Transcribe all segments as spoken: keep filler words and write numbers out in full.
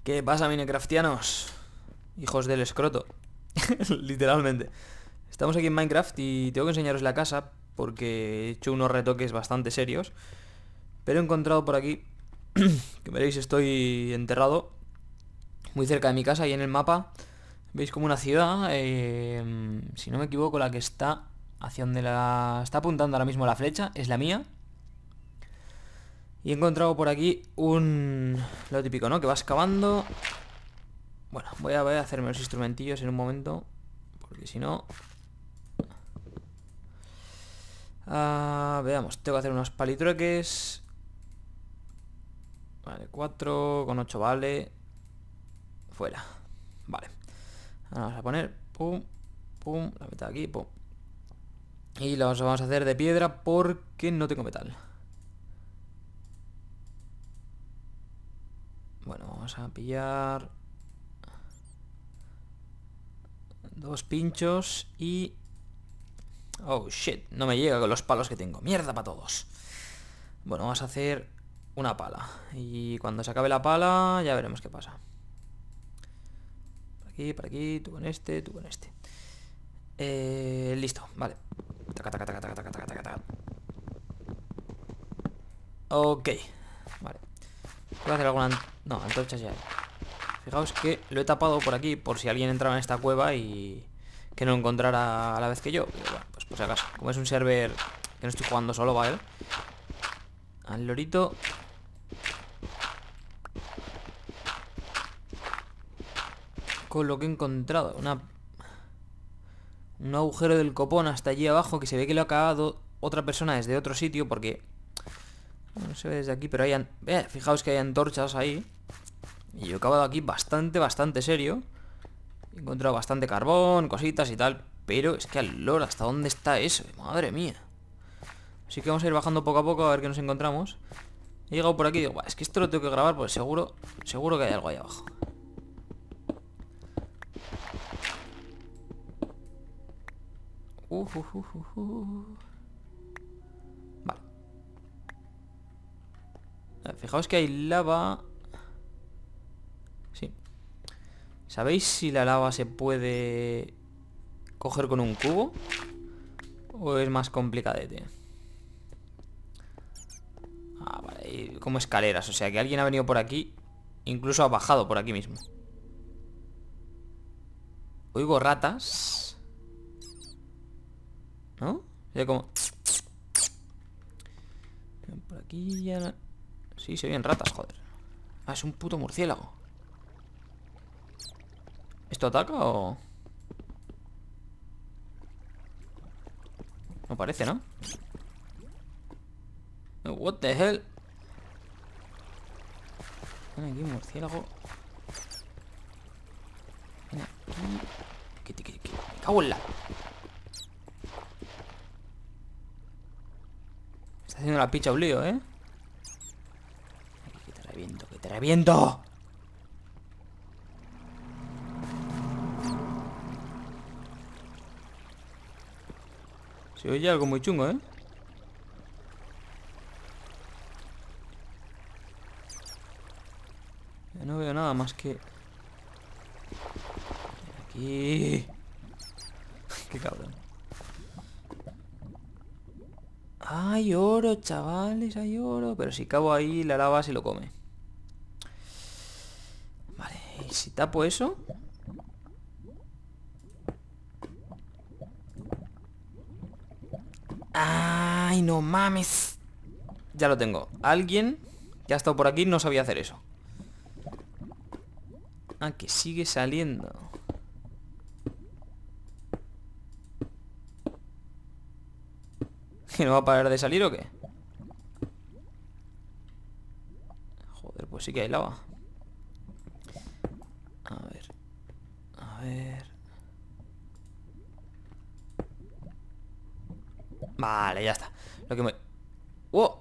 ¿Qué pasa, minecraftianos? Hijos del escroto. Literalmente. Estamos aquí en Minecraft y tengo que enseñaros la casa porque he hecho unos retoques bastante serios. Pero he encontrado por aquí, que veréis, estoy enterrado muy cerca de mi casa y en el mapa veis como una ciudad, eh, si no me equivoco, la que está hacia donde la está apuntando ahora mismo la flecha es la mía. Y he encontrado por aquí un... lo típico, ¿no? Que vas cavando. Bueno, voy a, voy a hacerme los instrumentillos en un momento, porque si no... Ah, veamos, tengo que hacer unos palitrueques. Vale, cuatro con ocho vale. Fuera. Vale. Ahora vamos a poner, pum, pum, la mitad aquí, pum. Y los vamos a hacer de piedra porque no tengo metal. Bueno, vamos a pillar dos pinchos y... oh, shit, no me llega con los palos que tengo. Mierda para todos. Bueno, vamos a hacer una pala. Y cuando se acabe la pala, ya veremos qué pasa. Por aquí, por aquí, tú con este, tú con este. Eh, listo, vale. Taca, taca, taca, taca, taca, taca, taca, taca. Ok, vale. Voy a hacer alguna... no, antorchas ya hay. Fijaos que lo he tapado por aquí por si alguien entraba en esta cueva y que no lo encontrara a la vez que yo. Pero bueno, pues por si acaso. Como es un server que no estoy jugando solo, ¿vale? Al lorito. Con lo que he encontrado. Una... un agujero del copón hasta allí abajo que se ve que lo ha cavado otra persona desde otro sitio porque... no se ve desde aquí, pero hay... an... eh, fijaos que hay antorchas ahí. Y yo he cavado aquí bastante, bastante serio. He encontrado bastante carbón, cositas y tal. Pero es que al loro, ¿hasta dónde está eso? Madre mía. Así que vamos a ir bajando poco a poco a ver qué nos encontramos. He llegado por aquí y digo, es que esto lo tengo que grabar porque seguro, seguro que hay algo ahí abajo. Uh, uh, uh, uh, uh. Vale. Fijaos que hay lava. Sí. ¿Sabéis si la lava se puede coger con un cubo? ¿O es más complicadete? Ah, vale, como escaleras. O sea que alguien ha venido por aquí. Incluso ha bajado por aquí mismo. Oigo ratas. ¿No? Se ve como... por aquí ya... sí, se oyen ratas, joder. Ah, es un puto murciélago. ¿Esto ataca o...? No parece, ¿no? What the hell. Ven aquí, murciélago. Ven aquí. ¿Qué, qué, qué, qué? Me cago en la... está haciendo la picha un lío, ¿eh? Que te reviento, que te reviento. Se oye algo muy chungo, ¿eh? Ya no veo nada más que... aquí... qué cabrón. Hay oro, chavales, hay oro. Pero si cavo ahí, la lava se lo come. Vale, ¿y si tapo eso? ¡Ay, no mames! Ya lo tengo. Alguien que ha estado por aquí no sabía hacer eso. Ah, que sigue saliendo. ¿Que no va a parar de salir o qué? Joder, pues sí que hay lava. A ver. A ver. Vale, ya está. Lo que me... ¡wow!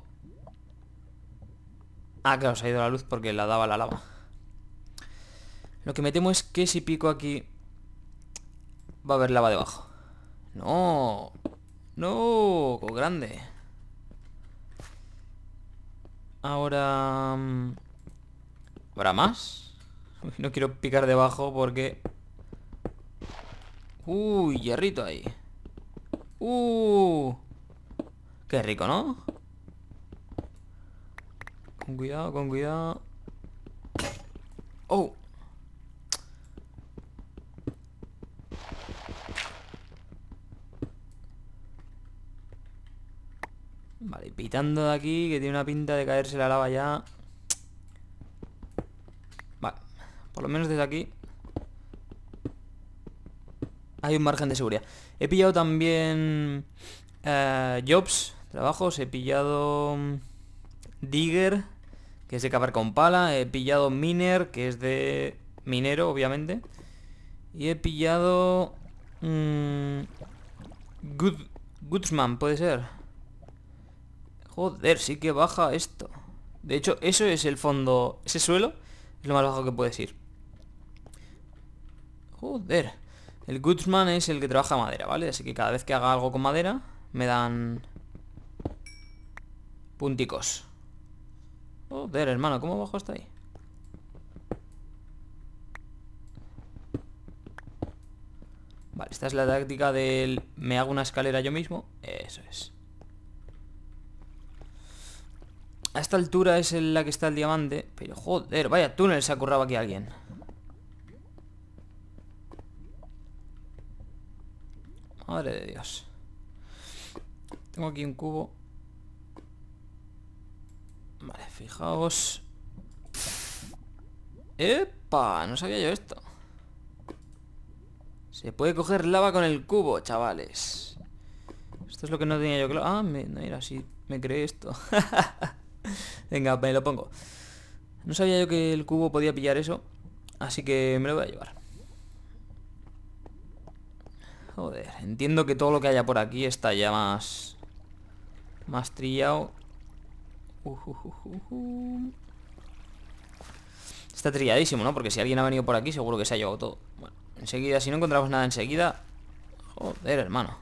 Ah, claro, se ha ido la luz porque la daba la lava. Lo que me temo es que si pico aquí va a haber lava debajo. No. No, ¡qué grande! Ahora... ¿habrá más? No quiero picar debajo porque... Uy, hierrito ahí. Uh, qué rico, ¿no? Con cuidado, con cuidado. Oh. Vale, pitando de aquí, que tiene una pinta de caerse la lava ya. Vale, por lo menos desde aquí hay un margen de seguridad. He pillado también eh, jobs, trabajos. He pillado digger, que es de cavar con pala. He pillado miner, que es de minero, obviamente. Y he pillado mmm, good, goodsman, puede ser. Joder, sí que baja esto. De hecho, eso es el fondo. Ese suelo es lo más bajo que puedes ir. Joder. El goodsman es el que trabaja madera, ¿vale? Así que cada vez que haga algo con madera me dan punticos. Joder, hermano, ¿cómo bajo hasta ahí? Vale, esta es la táctica del me hago una escalera yo mismo. Eso es. A esta altura es en la que está el diamante. Pero joder, vaya túnel se ha currado aquí alguien. Madre de Dios. Tengo aquí un cubo. Vale, fijaos. ¡Epa! No sabía yo esto. Se puede coger lava con el cubo, chavales. Esto es lo que no tenía yo claro. Ah, me, no era así. Me creé esto. Venga, me lo pongo. No sabía yo que el cubo podía pillar eso. Así que me lo voy a llevar. Joder, entiendo que todo lo que haya por aquí está ya más... Más trillado. Uh, uh, uh, uh, uh. Está trilladísimo, ¿no? Porque si alguien ha venido por aquí seguro que se ha llevado todo. Bueno, enseguida, si no encontramos nada enseguida... Joder, hermano.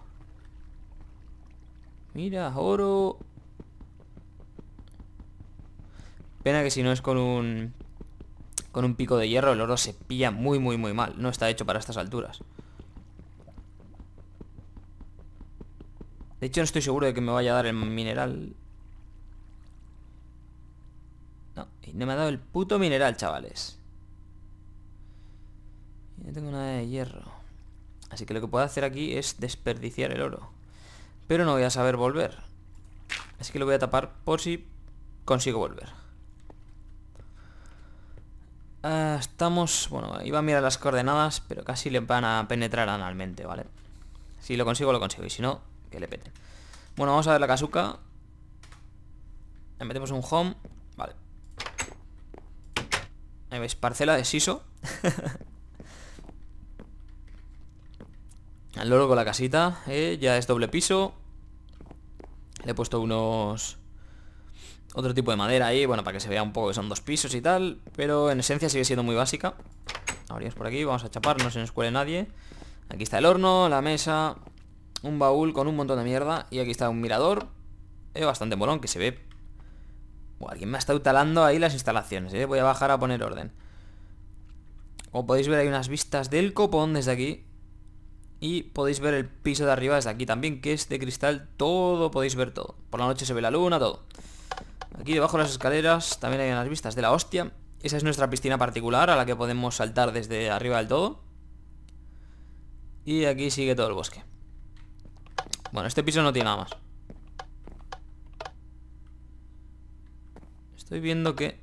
Mira, oro. Pena que si no es con un... Con un pico de hierro, el oro se pilla muy, muy, muy mal. No está hecho para estas alturas. De hecho, no estoy seguro de que me vaya a dar el mineral. No, y no me ha dado el puto mineral, chavales. Y no tengo nada de hierro. Así que lo que puedo hacer aquí es desperdiciar el oro. Pero no voy a saber volver. Así que lo voy a tapar por si consigo volver. Uh, estamos... Bueno, iba a mirar las coordenadas, pero casi le van a penetrar analmente, ¿vale? Si lo consigo, lo consigo. Y si no, que le peten. Bueno, vamos a ver la casuca. Le metemos un home. Vale. Ahí veis, parcela de siso. Al loro con la casita, eh, ya es doble piso. Le he puesto unos... Otro tipo de madera ahí, bueno, para que se vea un poco que son dos pisos y tal. Pero en esencia sigue siendo muy básica. Abrimos por aquí, vamos a chapar, no se nos cuele nadie. Aquí está el horno, la mesa, un baúl con un montón de mierda. Y aquí está un mirador, eh, bastante molón, que se ve... Buah, alguien me ha estado talando ahí las instalaciones, eh. Voy a bajar a poner orden. Como podéis ver, hay unas vistas del copón desde aquí. Y podéis ver el piso de arriba desde aquí también, que es de cristal. Todo, podéis ver todo. Por la noche se ve la luna, todo. Aquí debajo de las escaleras también hay unas vistas de la hostia. Esa es nuestra piscina particular a la que podemos saltar desde arriba del todo. Y aquí sigue todo el bosque. Bueno, este piso no tiene nada más. Estoy viendo que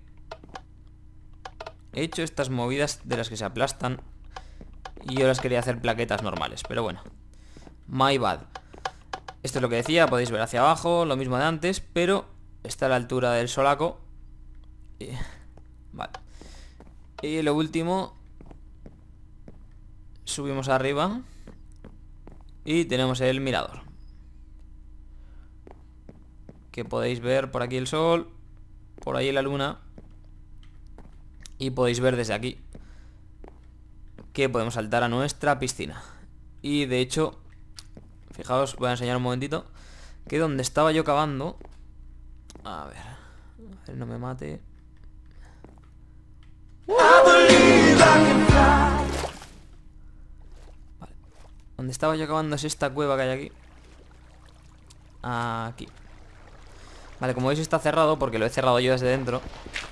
he hecho estas movidas de las que se aplastan y yo las quería hacer plaquetas normales, pero bueno. My bad. Esto es lo que decía, podéis ver hacia abajo, lo mismo de antes, pero está a la altura del solaco. Y... Vale. Y lo último, subimos arriba y tenemos el mirador, que podéis ver por aquí el sol, por ahí la luna, y podéis ver desde aquí que podemos saltar a nuestra piscina. Y de hecho, fijaos, voy a enseñar un momentito que donde estaba yo cavando, a ver, a ver, no me mate. Donde estaba yo acabando es esta cueva que hay aquí. Aquí. Vale, como veis está cerrado porque lo he cerrado yo desde dentro.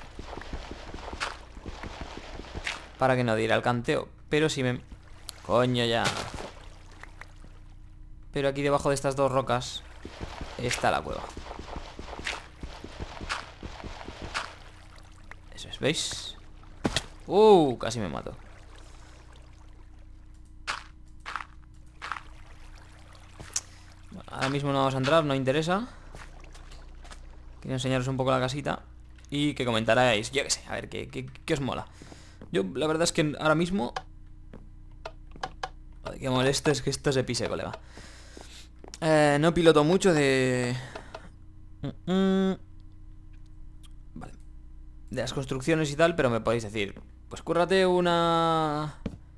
Para que no diera el canteo. Pero si me... Coño ya. Pero aquí debajo de estas dos rocas está la cueva. Eso es, ¿veis? Uh, casi me mato. Bueno, ahora mismo no vamos a entrar, no interesa. Quiero enseñaros un poco la casita y que comentarais, yo qué sé, a ver, ¿qué, qué, qué os mola? Yo, la verdad es que ahora mismo... Joder, qué molesto es que esto se pise, colega. Eh, no piloto mucho de... Mm -mm. Vale. De las construcciones y tal, pero me podéis decir, pues cúrrate una...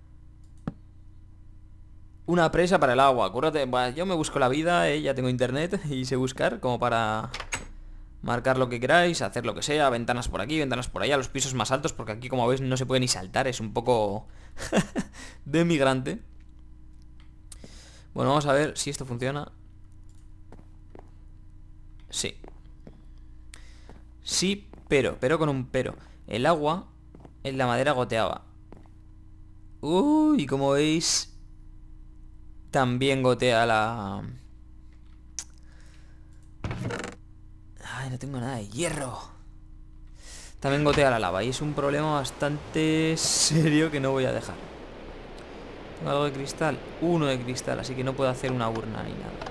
Una presa para el agua, cúrrate... Bueno, yo me busco la vida, eh, ya tengo internet y sé buscar como para... Marcar lo que queráis, hacer lo que sea. Ventanas por aquí, ventanas por allá, los pisos más altos, porque aquí, como veis, no se puede ni saltar. Es un poco de migrante. Bueno, vamos a ver si esto funciona. Sí. Sí, pero, pero con un pero. El agua en la madera goteaba. Uy, como veis, también gotea la... Ay, no tengo nada de hierro. También gotea la lava y es un problema bastante serio que no voy a dejar. Tengo algo de cristal, uno de cristal, así que no puedo hacer una urna ni nada.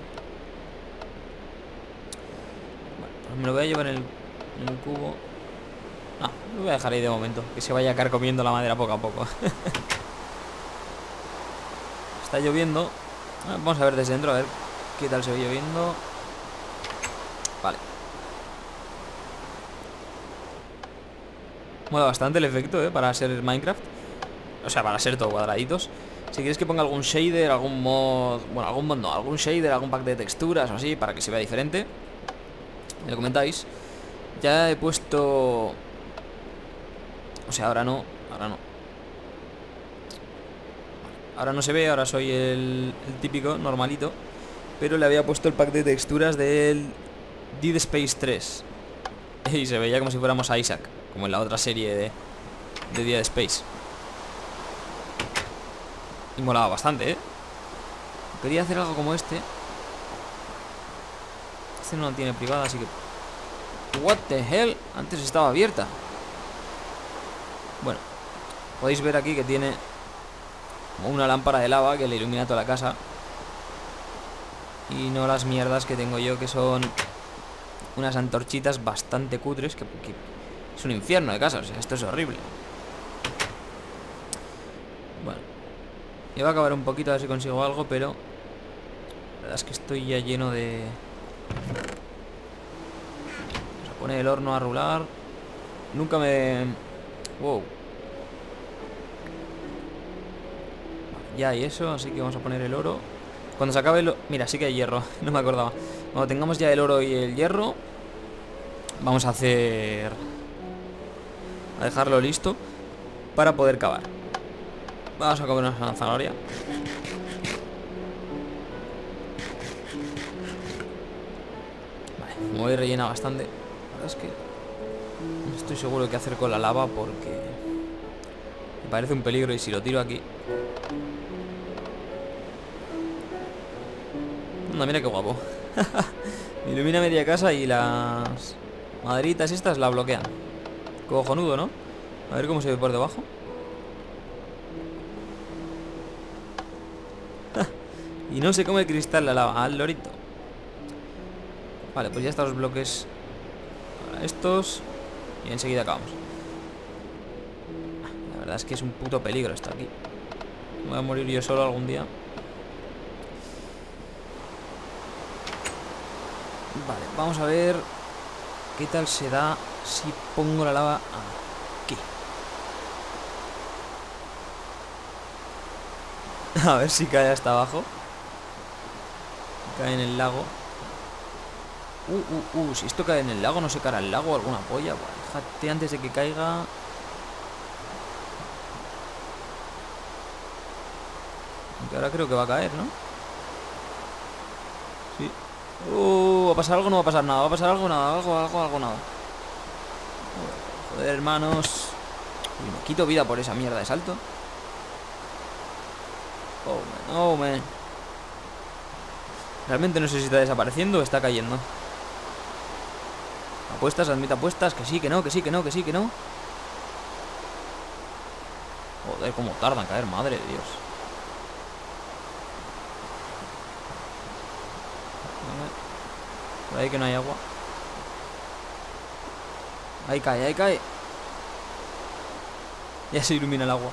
Bueno, pues me lo voy a llevar en el, en el cubo. No, lo voy a dejar ahí de momento, que se vaya carcomiendo la madera poco a poco. Está lloviendo. Vamos a ver desde dentro, a ver qué tal se ve lloviendo. Vale. Mola bastante el efecto, ¿eh? Para ser Minecraft. O sea, para ser todo cuadraditos. Si quieres que ponga algún shader, algún mod... Bueno, algún mod no, algún shader, algún pack de texturas o así, para que se vea diferente, me lo comentáis. Ya he puesto... O sea, ahora no, ahora no. Ahora no se ve, ahora soy el, el típico, normalito. Pero le había puesto el pack de texturas del Dead Space tres. Y se veía como si fuéramos a Isaac, como en la otra serie de, de Dead Space. Y molaba bastante, ¿eh? Quería hacer algo como este. Este no lo tiene privada, así que... What the hell? Antes estaba abierta. Bueno, podéis ver aquí que tiene como una lámpara de lava que le ilumina toda la casa. Y no las mierdas que tengo yo, que son unas antorchitas bastante cutres, que, que es un infierno de casa, o sea, esto es horrible. Bueno, iba a acabar un poquito a ver si consigo algo, pero la verdad es que estoy ya lleno de... Vamos a poner el horno a rular. Nunca me... Wow. Vale, ya hay eso, así que vamos a poner el oro. Cuando se acabe el... Mira, sí que hay hierro, no me acordaba. Cuando tengamos ya el oro y el hierro, vamos a hacer... A dejarlo listo para poder cavar. Vamos a comer una zanahoria. Vale, me voy a rellenar bastante. La verdad es que no estoy seguro de qué hacer con la lava porque me parece un peligro y si lo tiro aquí... Anda, mira qué guapo. Me ilumina media casa y las maderitas estas la bloquean. Qué cojonudo, ¿no? A ver cómo se ve por debajo. Y no se come el cristal la lava. Al lorito. Vale, pues ya están los bloques. Ahora estos. Y enseguida acabamos. La verdad es que es un puto peligro esto aquí. Me voy a morir yo solo algún día. Vale, vamos a ver qué tal se da si pongo la lava aquí. A ver si cae hasta abajo. Cae en el lago. Uh, uh, uh, si esto cae en el lago, no se caerá al lago, alguna polla. Buah, déjate antes de que caiga. Aunque ahora creo que va a caer, ¿no? Sí. Uh, ¿va a pasar algo? No va a pasar nada. ¿Va a pasar algo? Nada. Algo, algo, algo, nada. Joder, hermanos. Uy, me quito vida por esa mierda de salto. Oh, man. Oh, man. Realmente no sé si está desapareciendo o está cayendo. Apuestas, admite apuestas. Que sí, que no, que sí, que no, que sí, que no. Joder, cómo tarda en caer, madre de Dios. Por ahí que no hay agua. Ahí cae, ahí cae. Ya se ilumina el agua.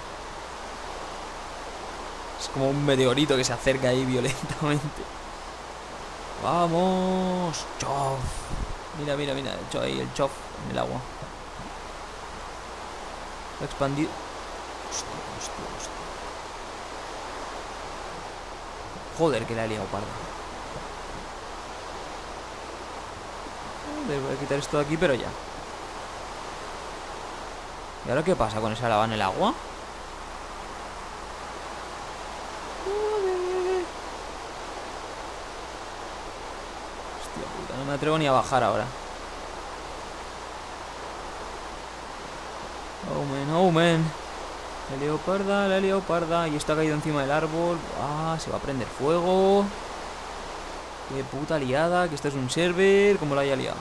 Es como un meteorito que se acerca ahí violentamente. ¡Vamos! ¡Chof! Mira, mira, mira. He hecho ahí el chof en el agua. Ha expandido. Hostia, hostia, hostia. Joder, que la he liado, parda. Joder, voy a quitar esto de aquí, pero ya. ¿Y ahora qué pasa con esa lava en el agua? Joder. Hostia puta, no me atrevo ni a bajar ahora. Oh man, oh man. La leoparda, la leoparda. Y esto ha caído encima del árbol. Ah, se va a prender fuego. Qué puta liada. Que esto es un server. Como lo haya liado.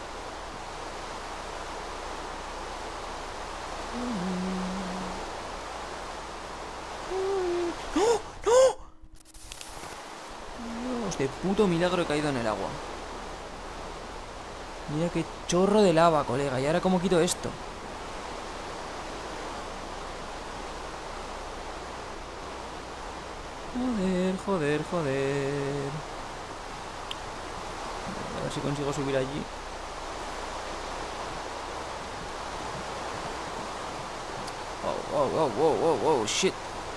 ¡No! ¡No! Dios, de puto milagro he caído en el agua. Mira qué chorro de lava, colega. ¿Y ahora cómo quito esto? Joder, joder, joder. A ver si consigo subir allí. Oh, oh, oh, oh, oh, oh, shit.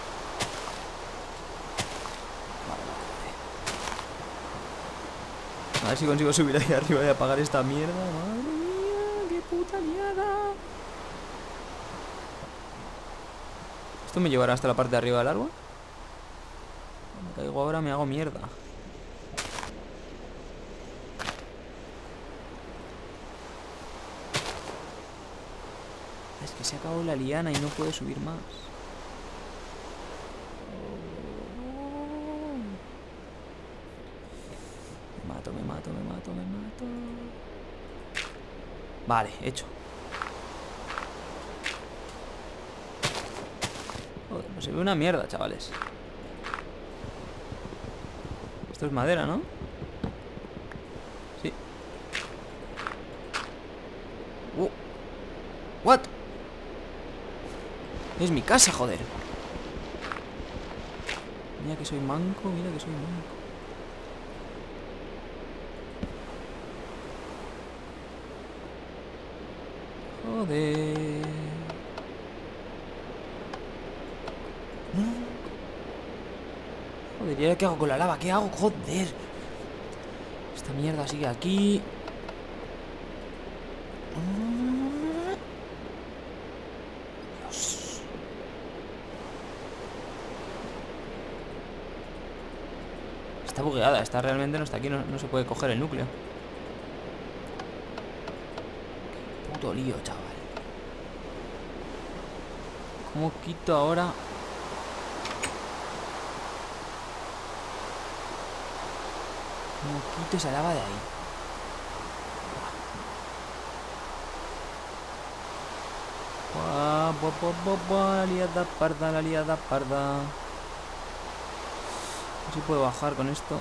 A ver si consigo subir ahí arriba y apagar esta mierda. Madre mía, qué puta liada. ¿Esto me llevará hasta la parte de arriba del árbol? Me caigo ahora, me hago mierda. Es que se ha acabado la liana y no puede subir más. Me mato, me mato, me mato, me mato. Vale, hecho. Joder, no se ve una mierda, chavales. Esto es madera, ¿no? Sí. Uh. What? Es mi casa, joder. Mira que soy manco, mira que soy manco. Joder. Joder, ¿y ahora qué hago con la lava? ¿Qué hago? Joder. Esta mierda sigue aquí. Dios. Está bugueada, esta realmente no está aquí, no, no se puede coger el núcleo. Qué puto lío, chaval. ¿Cómo quito ahora? ¿Cómo quito esa lava de ahí? Buah, buah, buah, buah, buah, la liada parda, la liada parda. A ver si puedo bajar con esto.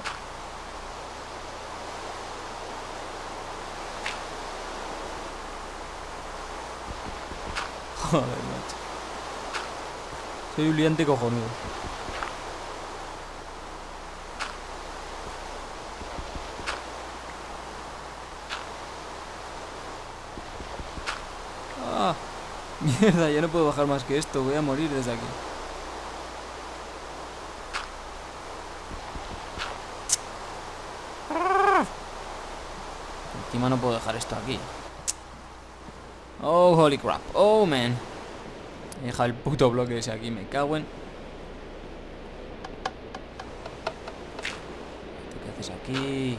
Joder, macho. Soy un liante cojonudo. Ah, mierda, ya no puedo bajar más que esto. Voy a morir desde aquí. Encima no puedo dejar esto aquí. Oh, holy crap. Oh, man. He dejado el puto bloque ese aquí. Me cago en... haces aquí?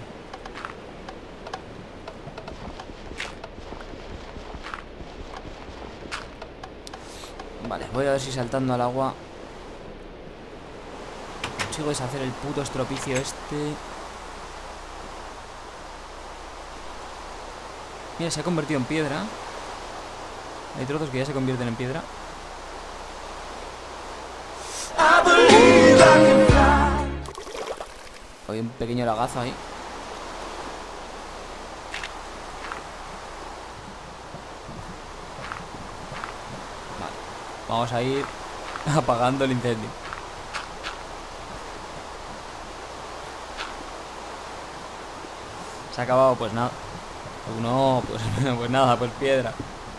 Vale, voy a ver si saltando al agua consigo deshacer el puto estropicio este. Mira, se ha convertido en piedra. Hay trozos que ya se convierten en piedra. Hay un pequeño lagazo ahí. Vale, vamos a ir apagando el incendio. Se ha acabado, pues nada. No, pues, pues nada, pues piedra.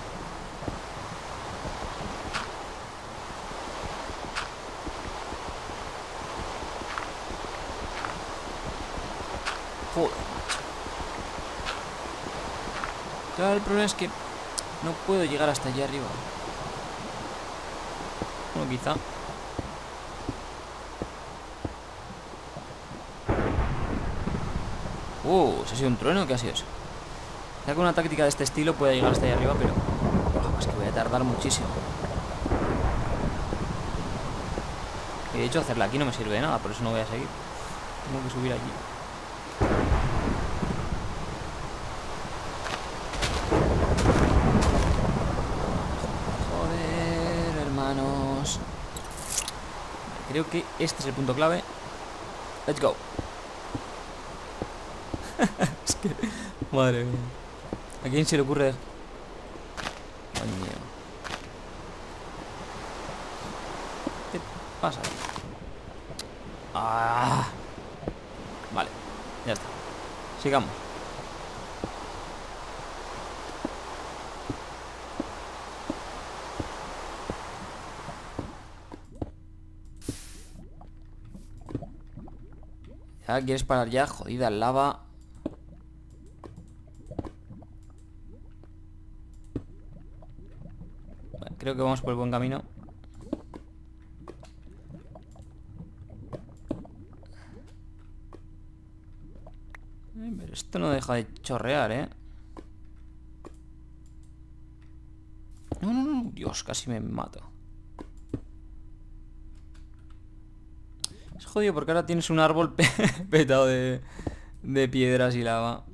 Joder, macho. Claro, el problema es que no puedo llegar hasta allá arriba. Bueno, quizá. Uh, ¿se ha sido un trueno? ¿Qué ha sido eso? Ya con una táctica de este estilo puede llegar hasta allá arriba, pero oh, es que voy a tardar muchísimo. Y de hecho hacerla aquí no me sirve de nada, por eso no voy a seguir. Tengo que subir allí. Joder, hermanos. Creo que este es el punto clave. Let's go. Es que... Madre mía. ¿A quién se le ocurre? Coño. ¿Qué pasa? Ah. Vale, ya está. Sigamos. ¿Ya quieres parar ya? Jodida lava. Bueno, creo que vamos por el buen camino. Pero esto no deja de chorrear, ¿eh? No, no, no. Dios, casi me mato. Es jodido porque ahora tienes un árbol pe petado de, de piedras y lava.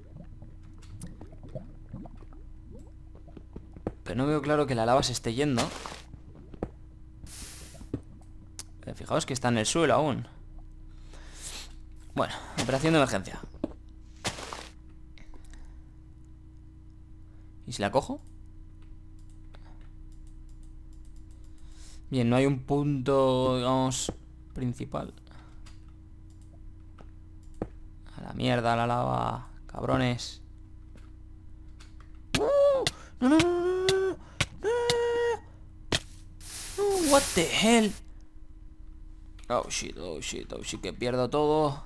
Pero no veo claro que la lava se esté yendo. Pero fijaos que está en el suelo aún. Bueno, operación de emergencia. ¿Y si la cojo? Bien, no hay un punto, digamos, principal. A la mierda, la lava, cabrones. No, no, no, no, no, no. What the hell? Oh shit, oh shit, oh shit, que pierdo todo.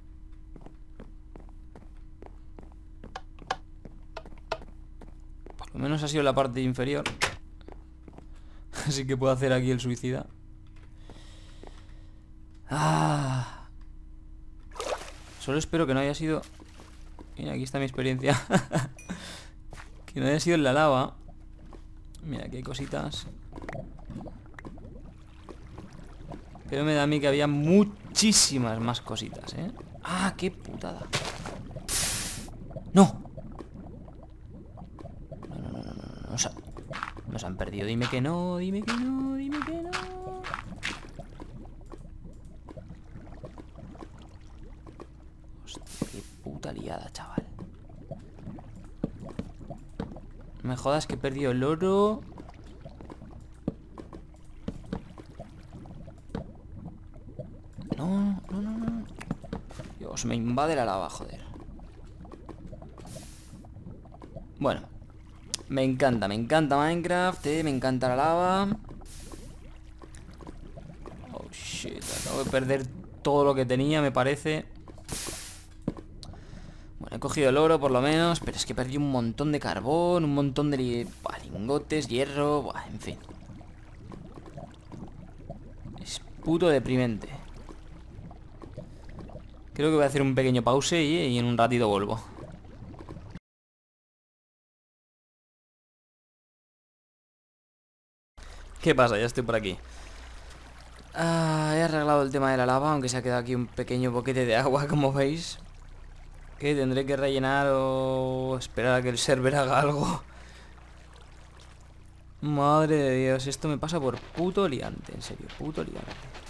Por lo menos ha sido la parte inferior. Así que puedo hacer aquí el suicida. Ah. Solo espero que no haya sido... Mira, aquí está mi experiencia. Que no haya sido en la lava. Mira, aquí hay cositas. Pero me da a mí que había muchísimas más cositas, ¿eh? ¡Ah, qué putada! ¡No! No, no, no, no, no, no. Nos han perdido. Dime que no, dime que no, dime que no. Hostia, qué puta liada, chaval. No me jodas que he perdido el oro. No, no, no, no. Dios, me invade la lava, joder. Bueno. Me encanta, me encanta Minecraft, eh, me encanta la lava. Oh shit, acabo de perder todo lo que tenía, me parece. Bueno, he cogido el oro por lo menos, pero es que perdí un montón de carbón, un montón de li buah, lingotes, hierro, buah, en fin. Es puto deprimente. Creo que voy a hacer un pequeño pause y, y en un ratito vuelvo. ¿Qué pasa? Ya estoy por aquí. Ah, he arreglado el tema de la lava, aunque se ha quedado aquí un pequeño boquete de agua, como veis. Que tendré que rellenar o esperar a que el server haga algo. Madre de Dios, esto me pasa por puto liante, en serio, puto liante.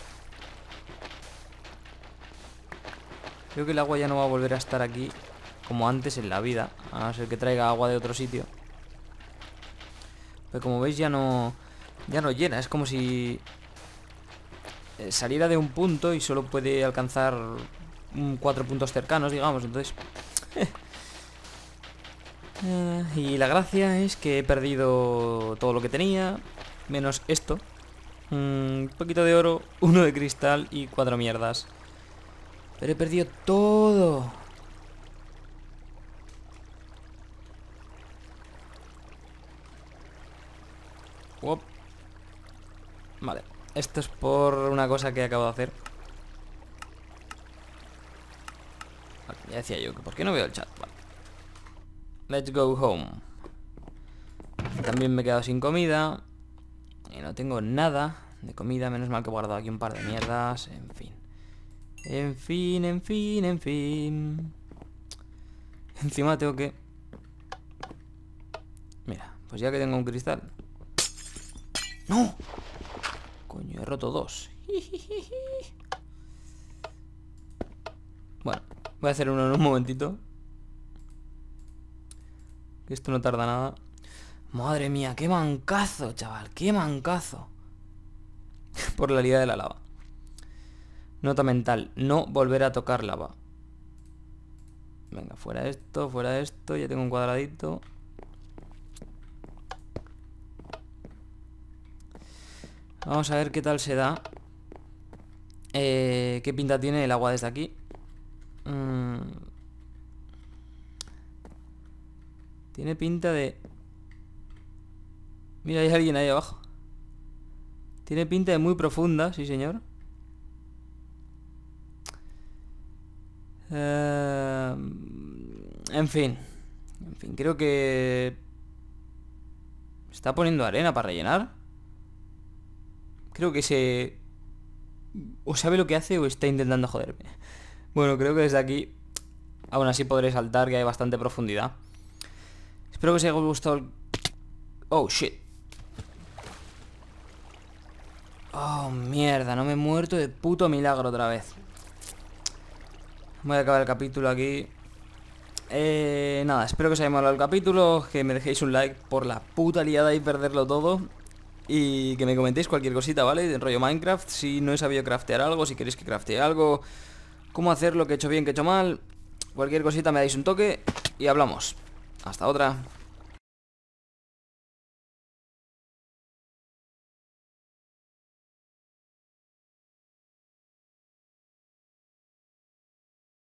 Creo que el agua ya no va a volver a estar aquí como antes en la vida, a no ser que traiga agua de otro sitio. Pero como veis ya no, ya no llena, es como si eh, saliera de un punto y solo puede alcanzar un, cuatro puntos cercanos, digamos, entonces... Uh, y la gracia es que he perdido todo lo que tenía, menos esto. Un poquito de oro, uno de cristal y cuatro mierdas. Pero he perdido todo. Uop. Vale, esto es por una cosa que acabo de hacer. Vale, ya decía yo que por qué no veo el chat. Vale. Let's go home. También me he quedado sin comida. Y no tengo nada de comida. Menos mal que he guardado aquí un par de mierdas. En fin. En fin, en fin, en fin. Encima tengo que... Mira, pues ya que tengo un cristal. ¡No! Coño, he roto dos. Bueno, voy a hacer uno en un momentito. Que esto no tarda nada. Madre mía, qué mancazo, chaval. Qué mancazo. Por la liga de la lava. Nota mental, no volver a tocar lava. Venga, fuera esto, fuera esto. Ya tengo un cuadradito. Vamos a ver qué tal se da. eh, Qué pinta tiene el agua desde aquí. mm. Tiene pinta de... Mira, hay alguien ahí abajo. Tiene pinta de muy profunda, sí señor. Uh, en fin. En fin, creo que... ¿Está poniendo arena para rellenar? Creo que se... O sabe lo que hace o está intentando joderme. Bueno, creo que desde aquí aún así podré saltar, que hay bastante profundidad. Espero que os haya gustado el... Oh, shit. Oh, mierda, no me he muerto de puto milagro otra vez. Voy a acabar el capítulo aquí. Eh, nada, espero que os haya molado el capítulo. Que me dejéis un like por la puta liada y perderlo todo. Y que me comentéis cualquier cosita, ¿vale? De rollo Minecraft. Si no he sabido craftear algo, si queréis que craftee algo, cómo hacerlo, que he hecho bien, que he hecho mal. Cualquier cosita me dais un toque y hablamos. Hasta otra.